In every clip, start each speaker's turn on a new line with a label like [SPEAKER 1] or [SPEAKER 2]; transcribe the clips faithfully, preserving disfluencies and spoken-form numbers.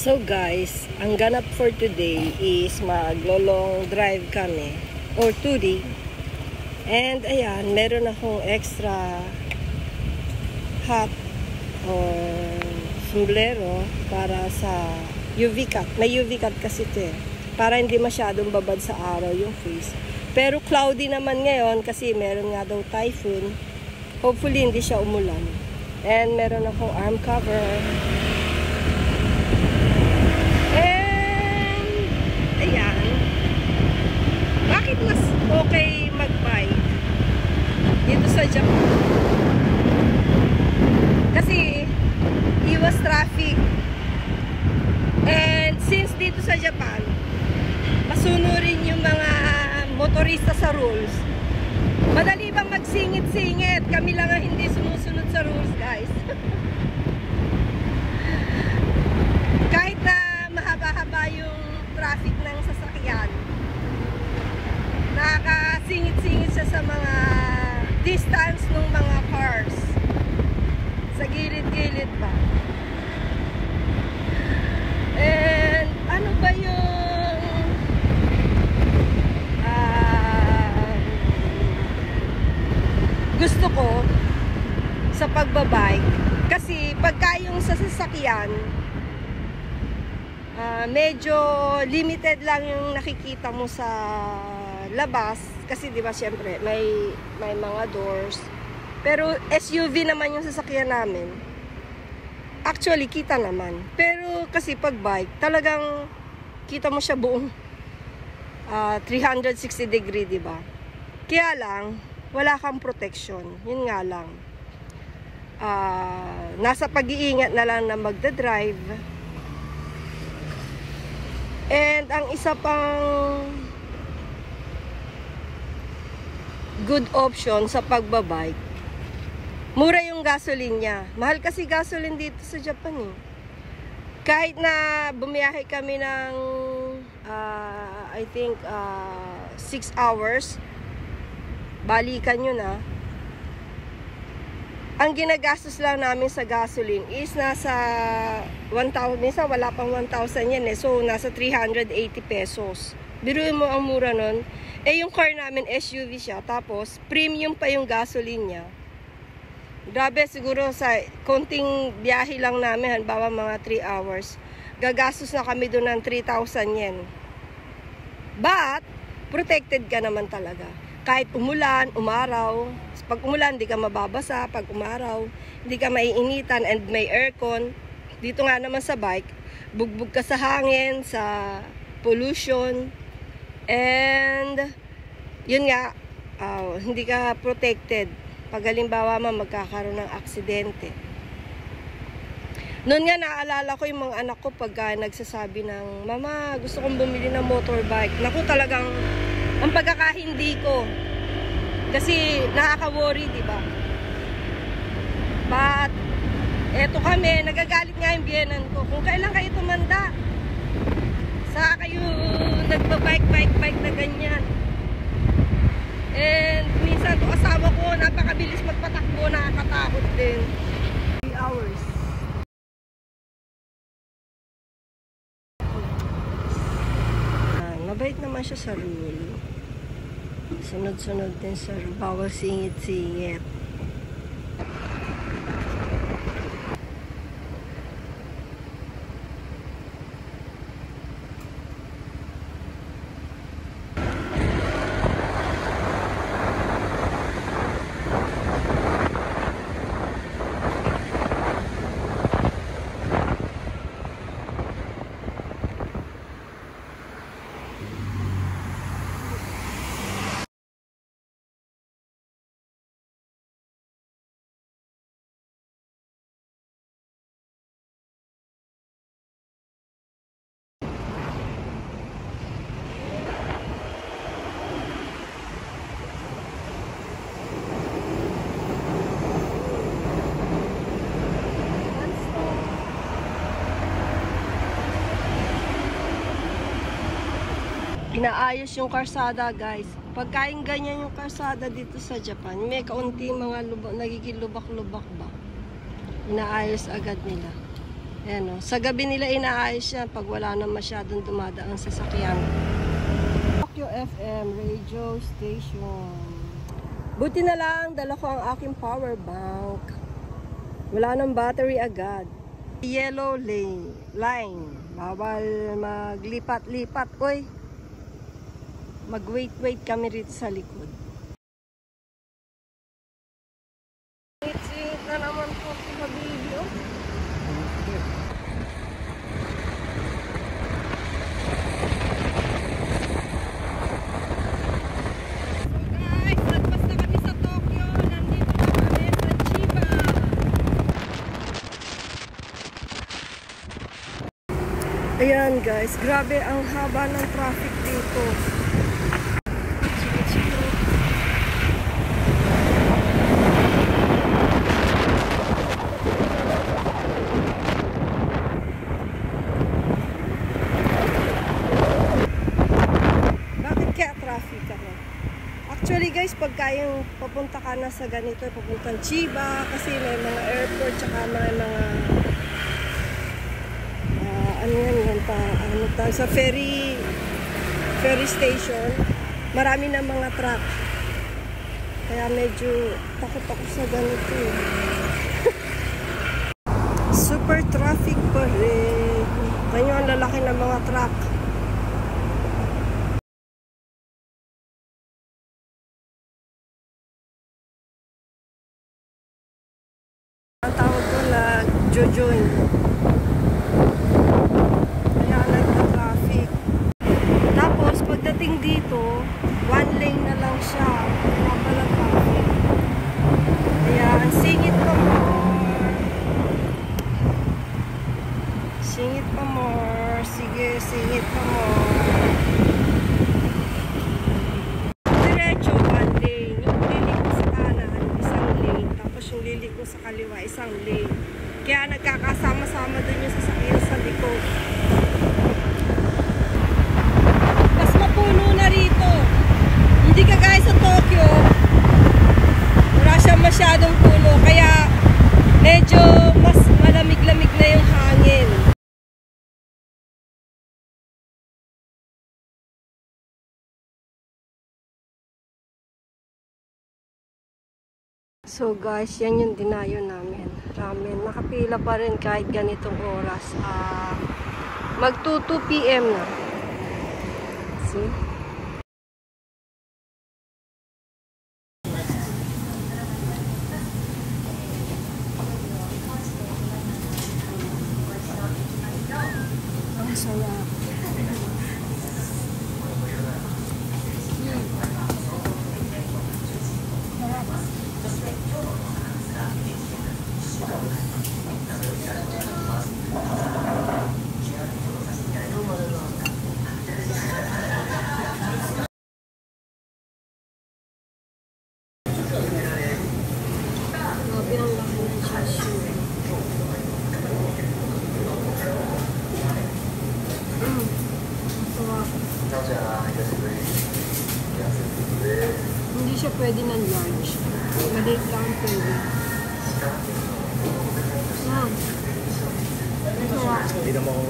[SPEAKER 1] So guys, ang ganap for today is maglo-long drive kami or touring. And ayan, meron akong extra hat or sombrero para sa U V cut. May U V cut kasi ito eh, para hindi masyadong babad sa araw yung face. Pero cloudy naman ngayon kasi meron nga daw typhoon. Hopefully hindi siya umulan. And meron akong arm cover. Bakit mas okay mag-bike dito sa Japan? Kasi iwas traffic. And since dito sa Japan, masunurin yung mga motorista sa rules. Madali bang magsingit-singit? Kami lang ang hindi sumusunod sa rules, guys. Kahit na mahaba-haba yung traffic ng sasakyan, nakakasingit-singit siya sa mga distance ng mga cars. Sa gilid-gilid pa. And ano ba yung uh, gusto ko sa pagbabike? Kasi pagka yung sa sasakyan, uh, medyo limited lang yung nakikita mo sa labas kasi 'di ba syempre may may mga doors, pero S U V naman yung sasakyan namin. Actually kita naman, pero kasi pag bike talagang kita mo siya buong uh, three sixty degree, 'di ba? Kaya lang wala kang protection, yun nga lang. Uh, nasa pag-iingat na lang na magda-drive. And ang isa pang good option sa pagbabike, mura yung gasoline niya. Mahal kasi gasoline dito sa Japan eh. Kahit na bumiyahe kami ng uh, I think uh, six hours, balikan yun ah, ang ginagastos lang namin sa gasoline is nasa one thousand, minsan wala pang one thousand yan eh, so nasa three hundred eighty pesos. Biruin mo ang mura nun. Eh, yung car namin, S U V siya. Tapos, premium pa yung gasoline niya. Grabe, siguro sa konting biyahe lang namin, halimbawa mga three hours, gagastos na kami doon ng three thousand yen. But, protected ka naman talaga. Kahit umulan, umaraw. Pag umulan, hindi ka mababasa. Pag umaraw, hindi ka maiinitan and may aircon. Dito nga naman sa bike, bugbog ka sa hangin, sa pollution. And yun nga, uh, hindi ka protected pag halimbawa man magkakaroon ng aksidente. Noon nga naalala ko yung mga anak ko pagka nagsasabi ng, "Mama, gusto kong bumili ng motorbike." Naku, talagang ang pagkakahindi ko. Kasi nakaka-worry, di ba? But eto kami, nagagalit nga yung biyenan ko. Kung kailan kayo tumanda, sa kayo nagbabike-bike-bike na ganyan. And minsan to asawa ko, napakabilis magpatakbo, nakakatakot din. three hours. Ah, mabait naman siya sa rule. Sunod-sunod din sa rule. Bawal singit-singit. Inaayos yung karsada, guys. Pagkain ganyan yung karsada dito sa Japan, may kaunting mga lubak, nagiging lubak-lubak ba. Inaayos agad nila. Ayan, oh. Sa gabi nila inaayos yan pag wala na masyadong dumadaang sasakyan. Tokyo F M Radio Station. Buti na lang, dala ko ang aking power bank. Wala nang battery agad. Yellow lane, line. Bawal maglipat-lipat. Uy, mag-wait-wait kami rito sa likod. Singit na naman po sa video. Ayan guys, grabe ang haba ng traffic dito. Bakit kaya traffic ako? Actually guys, pagka yung papunta ka na sa ganito, papuntang Chiba, kasi may mga airport, tsaka may mga ano yan, yan pa, ano ta, sa ferry ferry station, marami na mga truck, kaya medyo takot ako sa ganito eh. Super traffic pa rin. Ganyo ang lalaki ng mga truck. Ang tawag ko na jojoin. Pagdating dito, one lane na lang siya. Wala pala traffic. Ayan, singit pa more. Singit pa more. Sige, singit pa more. Diretso, one lane. Yung lilik ko sa kanan, isang lane. Tapos yung lilik ko sa kaliwa, isang lane. Kaya nagkakasama-sama dun yung sasakyan sa likod. Puno na rito. Hindi ka guys sa Tokyo, wala siya masyadong puno, kaya medyo mas malamig-lamig na yung hangin. So guys, yan yung dinayo namin. Ramen. Nakapila pa rin kahit ganitong oras. Uh, mag two p m na. See? Ang sarap. Hindi siya pwede ng large. Maliit lang pwede. Ah. Hindi na mo.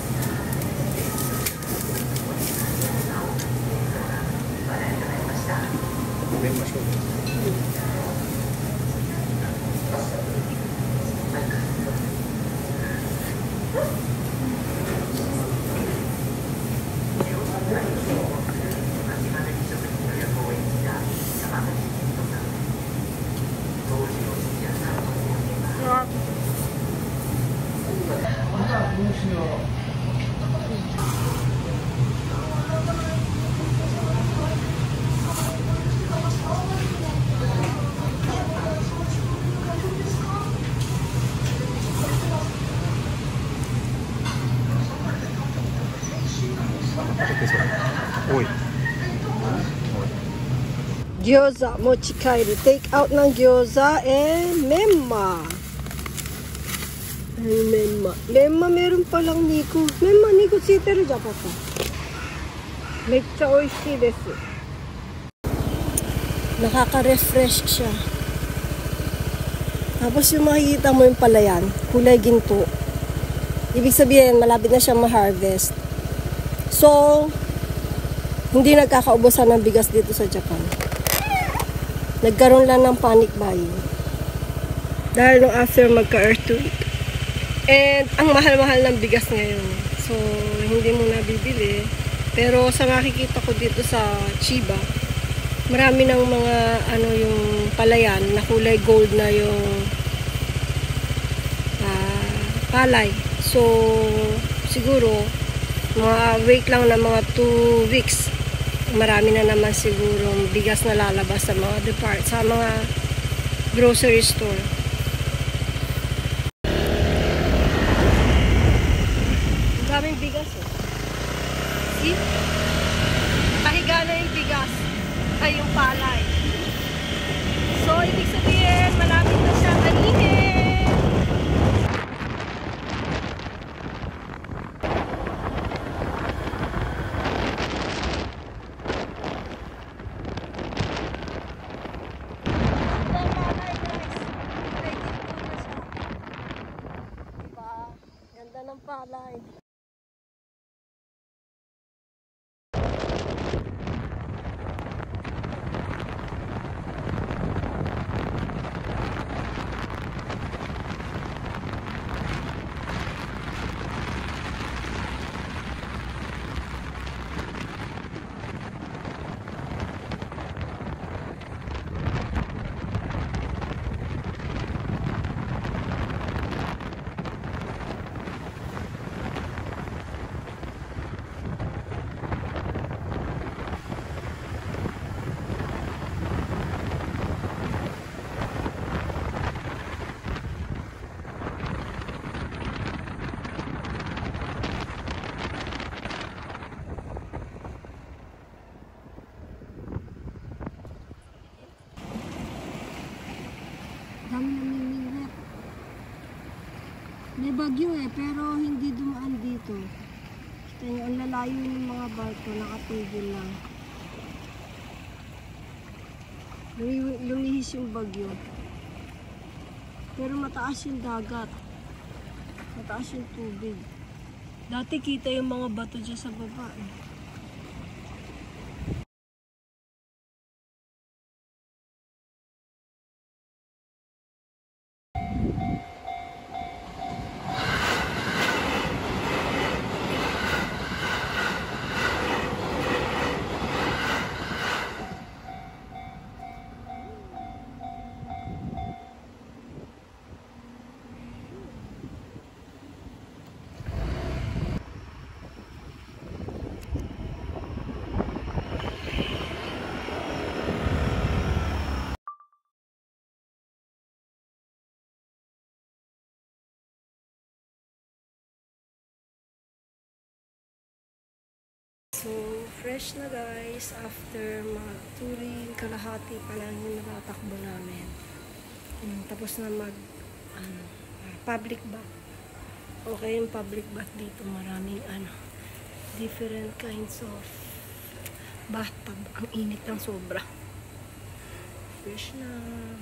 [SPEAKER 1] Gyoza, mochikairi. Take out ng gyoza and memma. Ay, memma. Memma meron palang Nico. Memma, Nico tsiteru japata. Meccha oishii desu. Nakaka-refresh siya. Tapos yung makikita mo yung palayan, kulay ginto. Ibig sabihin, malapit na siyang ma-harvest. So, hindi nagkakaubusan ng bigas dito sa Japan. Nagkaroon lang ng panic buying. Dahil nung after magka-earthquake. And ang mahal-mahal ng bigas ngayon. So, hindi mo nabibili. Pero sa nakikita ko dito sa Chiba, marami ng mga ano yung palayan na kulay gold na yung uh, palay. So, siguro, mga wait lang na mga two weeks, marami na naman siguro bigas na lalabas sa mga depart, sa mga grocery store. Ang daming bigas eh. See? Kahiga na yung bigas. Ay, yung palay. So, ibig sabihin, malapit na siya anihin. Ganda ng palay. Dami namimingwit. May bagyo eh, pero hindi dumaan dito. Kita nyo, ang lalayo ng mga barko, nakatigil lang. Lumihis yung bagyo. Pero mataas yung dagat. Mataas yung tubig. Dati kita yung mga bato dyan sa baba eh. So, fresh na guys, after mag-touring, kalahati pa lang yung natatakbo namin. Um, tapos na mag, ano, public bath. Okay yung public bath dito, maraming ano, different kinds of bathtub. Ang init ng sobra. Fresh na.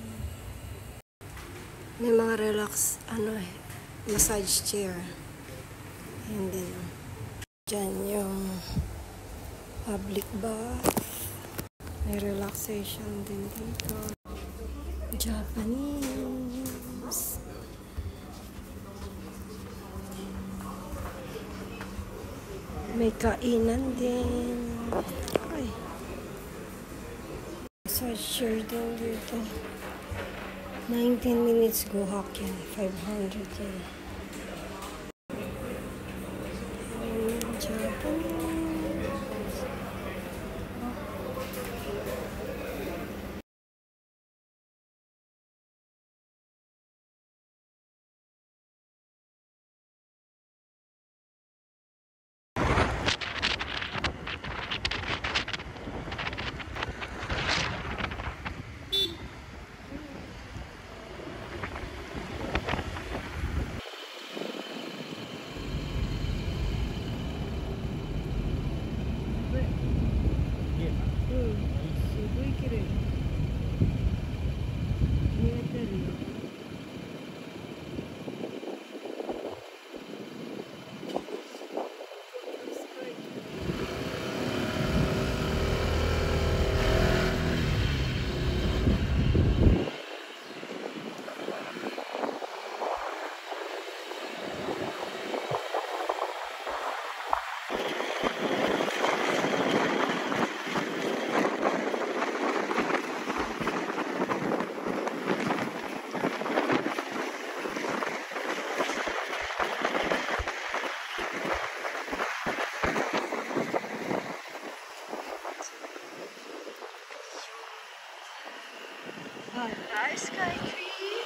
[SPEAKER 1] May mga relax, ano eh, massage chair. And then, dyan yung public bath. May relaxation din dito. Japanese. May kainan din. Ay. Massage chair din dito. nineteen minutes go hak yan. five hundred yan. Japanese. Hi, Sky Tree.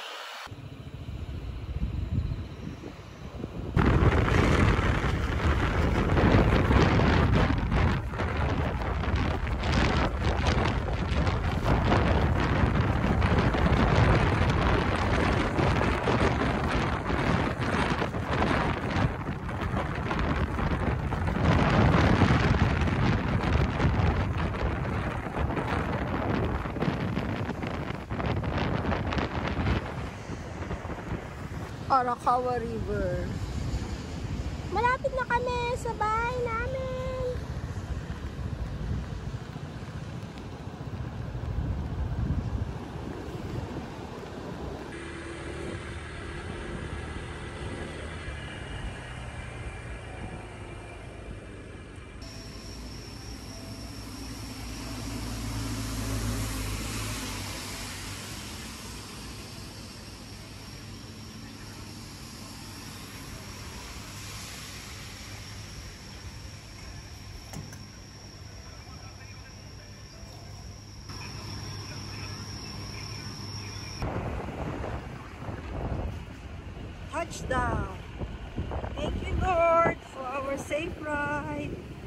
[SPEAKER 1] Arakawa River. Malapit na kami sa bahay namin. Touchdown! Thank you, Lord, for our safe ride.